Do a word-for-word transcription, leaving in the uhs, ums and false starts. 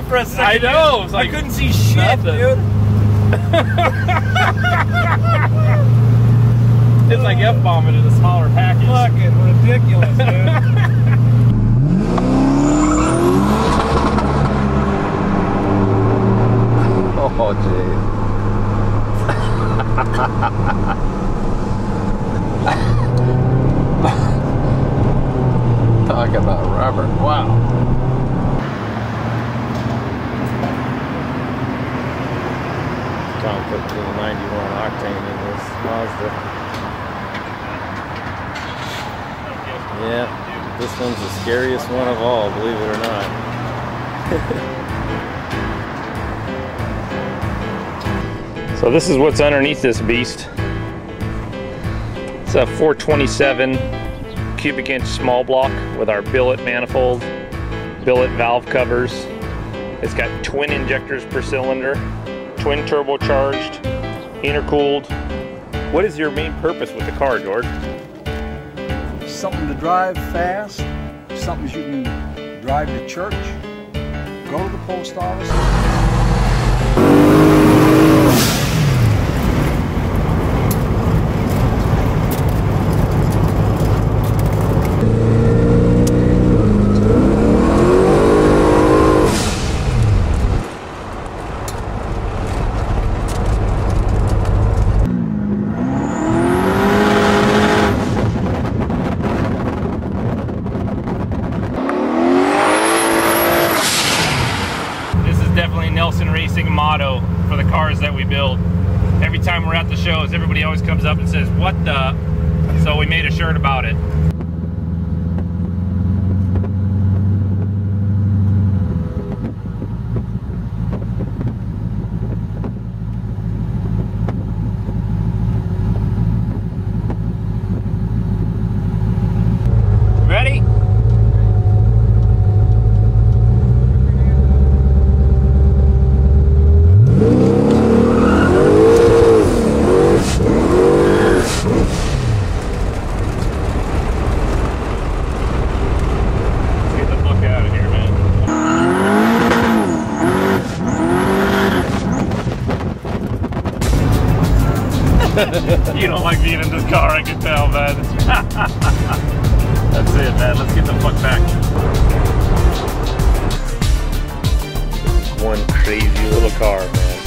for a second. I know. It's like I couldn't see shit, nothing. dude. It's like F-bombing in a smaller package. Fucking ridiculous, dude. Oh, jeez. Talk about rubber. Wow. Tom put a little ninety-one octane in this Mazda. Yeah, this one's the scariest one of all, believe it or not. So this is what's underneath this beast. It's a four twenty-seven cubic inch small block with our billet manifold, billet valve covers. It's got twin injectors per cylinder, twin turbocharged, intercooled. What is your main purpose with the car, George? Something to drive fast, something you can drive to church, go to the post office. Motto for the cars that we build. Every time we're at the shows, everybody always comes up and says, "What the?" So we made a shirt about it. Ready? You don't like being in this car, I can tell, man. That's it, man. Let's get the fuck back. One crazy little car, man.